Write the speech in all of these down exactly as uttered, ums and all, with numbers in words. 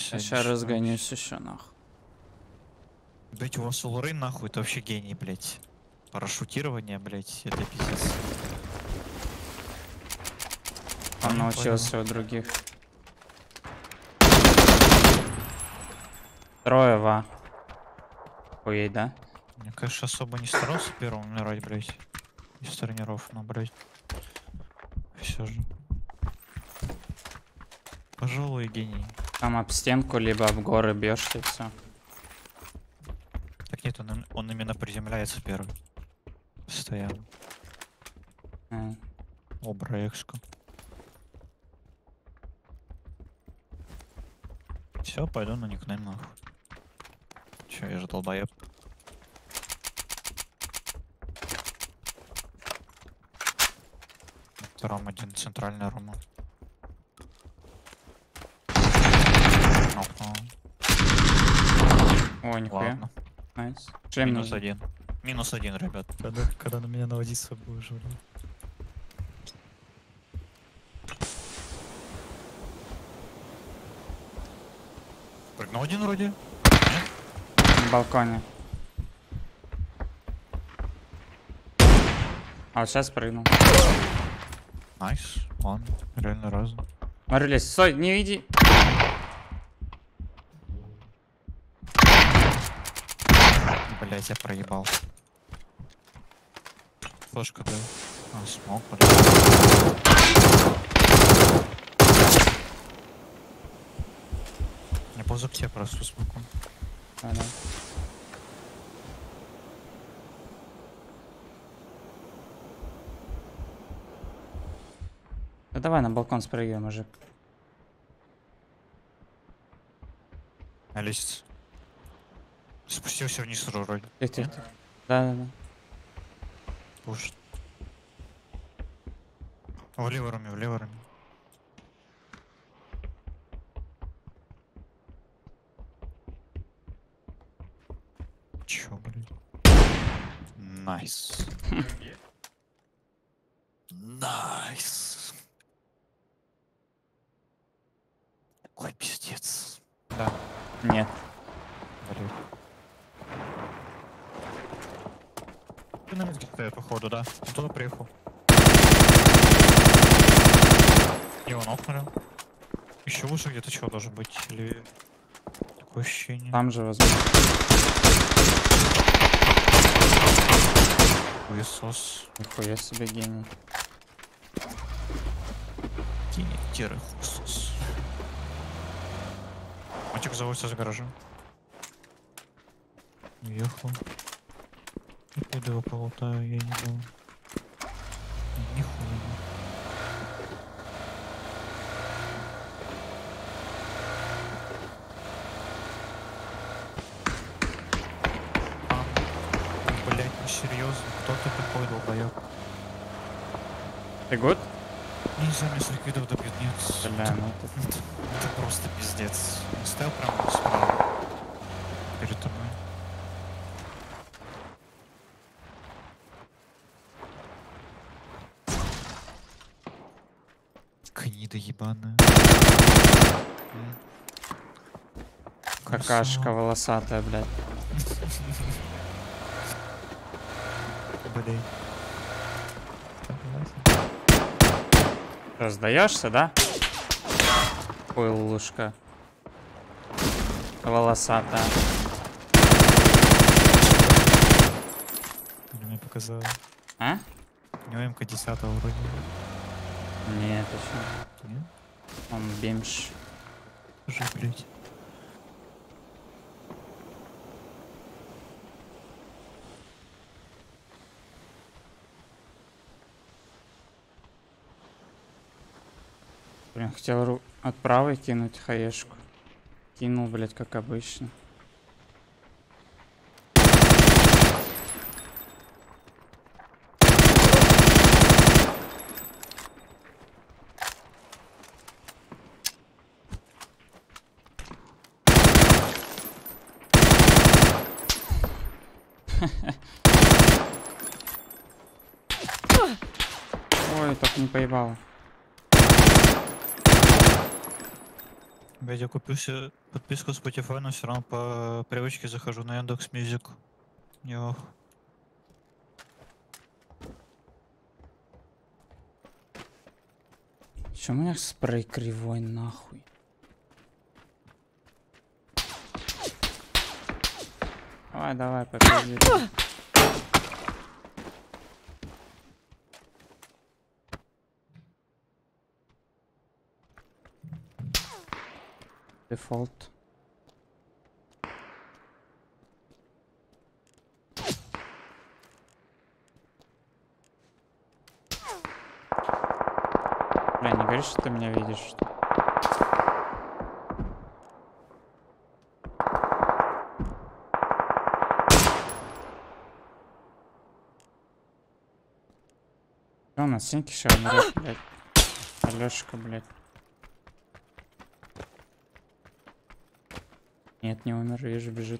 Сейчас разгонюсь еще нахуй. Блять, у вас улры нахуй, это вообще гений, блять. Парашютирование, блять, это пиздец. Он научился у других. Трое, ва. Ой, да? Я, конечно, особо не старался первым умирать, блять. Из тренеров, но, блять. Все же. Пожалуй, гений. Там об стенку, либо об горы бьешь, и все. Так нет, он, он именно приземляется первым. Постоянно. А. О, браекску. Все, пойду на никнейм нахуй. Че, я же долбоеб. Ром один, центральная Рома. Окно. О, нихуя. Ладно. Найс. Шлем Минус нужен. один. Минус один, ребят. Когда, когда на меня наводиться будешь, блядь. Прыгнул один вроде. На балконе. А вот сейчас прыгнул. Найс. Ладно, реально разум. Морились, стой, не иди. Блять, я проебал. Флешка, да. А, смог, блядь. Я ползу к тебе просто смогу. А, да. Да давай на балкон спрыгивай, мужик. На лестнице. Спустился вниз вроде. Тихо, тихо, тихо. Да, да, да. Пушит. В левой руме, в левой руме. Чё, блядь? Найс. Найс. Какой пиздец. Да. Нет. Блин. Ты на месте стоят, походу, да? Он туда приехал. Его нокнули. Еще выше где-то чего должен быть? Или... Такое ощущение. Там же возможно. Хуесос. Нихуя себе гений. Гений хуесос. Матик заводится за гаражем. Уехал. Я пойду его полутаю, я не был. Нихуя. А, блять, ну серьезно, кто ты такой долбоёб? Ты гуд? Нельзя мне с ликвидов добьет, нет. Бля, ну ты... Это, это просто пиздец. Он стоял прямо справа. Перед тобой. Гнида ебаная. Какашка волосатая, блядь. Блин. Что, сдаешься, да? Пылушка. Волосатая. Мне показалось. А? У него эм ка десять вроде. Нет, точно. Нет? Он бимш. Уже, блядь. Блин, хотел ру... от правой кинуть хаешку. Кинул, блядь, как обычно. Ой, так не поебало. Блядь, я купил себе подписку Spotify, но все равно по привычке захожу на Яндекс Мьюзик. Йох. Чё у меня спрей кривой нахуй? Давай, давай, попиздили. Дефолт. Бля, не говоришь, что ты меня видишь, что ли? Что у нас синьки еще умрет, блядь. Алёшка, блядь. Нет, не умер, вижу, бежит.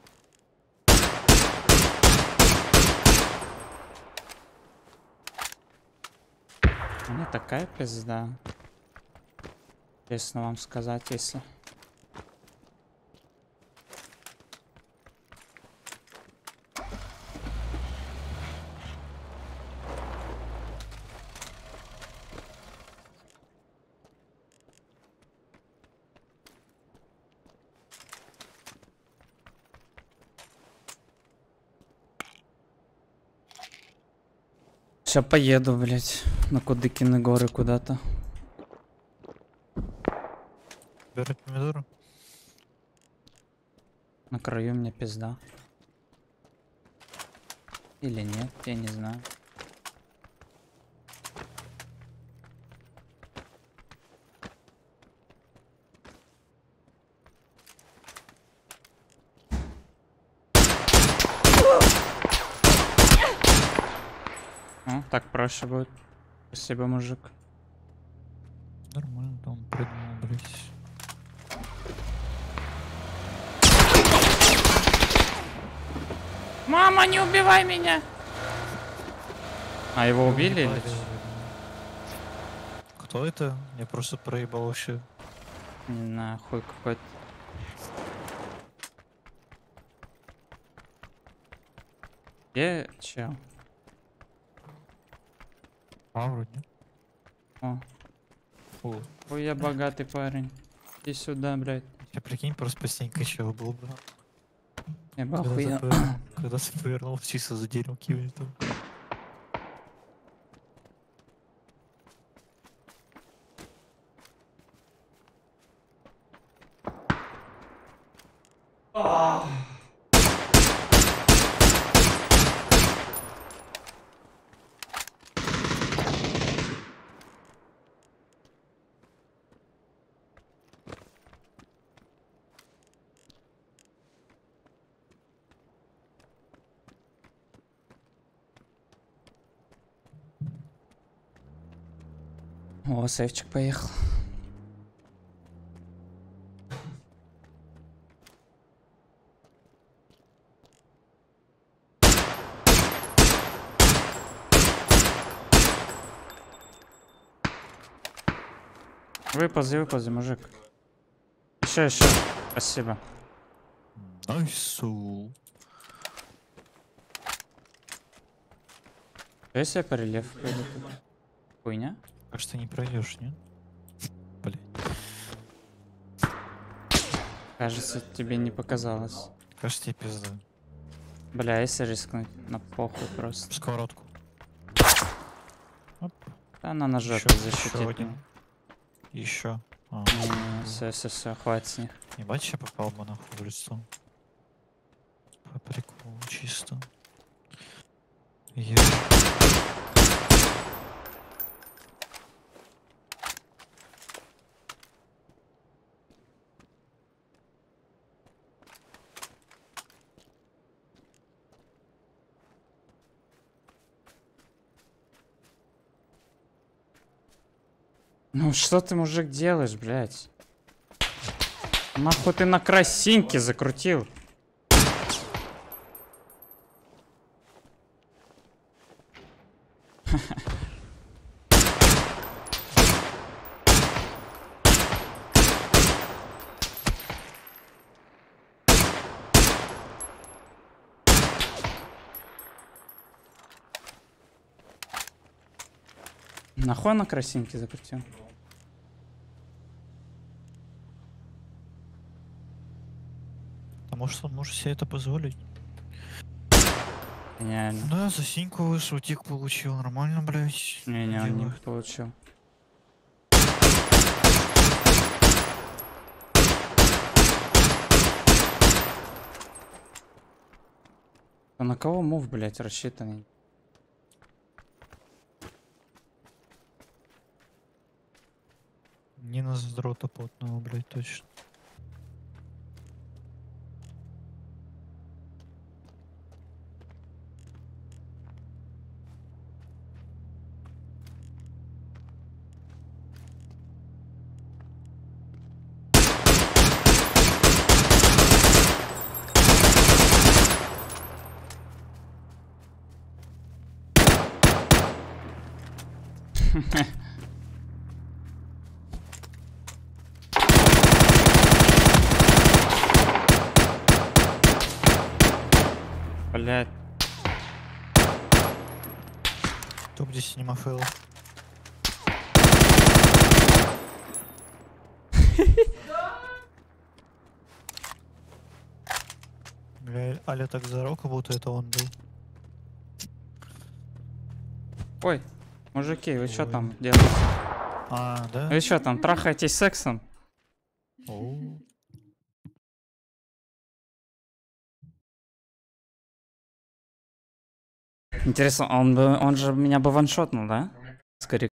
У меня такая пизда. Честно вам сказать, если... Сейчас поеду, блядь, на Кудыкины горы куда-то. Берет помидоры. На краю мне пизда. Или нет, я не знаю. О, так проще будет. Спасибо, мужик. Нормально, там придумал, блядь. Мама, не убивай меня! А его убили или Ебать. чё? Кто это? Я просто проебал вообще. Не знаю, хуй какой-то. Где чел? А, вроде. О, О, ой, я богатый парень. Иди сюда, блядь. я прикинь, просто постенька чего был бы. Я бы Когда охуел. ты повернул- Когда ты повернул, чисто за деревом кивали там. О, сейфчик поехал. Выползи, выползи, мужик. Еще, еще. Спасибо. Найсу. Если я по рельефу пойду тут? Хуйня? Кажется, не пройдешь, нет? Блин. Кажется, тебе не показалось. Кажется, тебе пизда. Бля, если рискнуть, на похуй просто. Сковородку. Оп. Да она на жопе Еще- защитит. еще один. Еще. А, Все, все, все, хватит с них. ебать, я попал бы нахуй в лицо. По приколу, чисто. Я... Ну что ты, мужик, делаешь, блядь? Нахуй ты на красинке закрутил? Нахуй на красинке закрутил? Потому что он может себе это позволить. Гениально. Да, за синьку вышел, тик получил. Нормально, блядь. Не-не, он не Делает. получил. А на кого мув, блядь, рассчитанный? Не на задрота потного, блядь, точно. Блядь. Топ десять синема фейлов. Бля, Аля так зарок, как будто это он был. Ой, мужики, вы что Ой. там делаете? А, да? Вы что там, трахаетесь сексом? Оу. Интересно, он бы, он же меня бы ваншотнул, да? Скорее.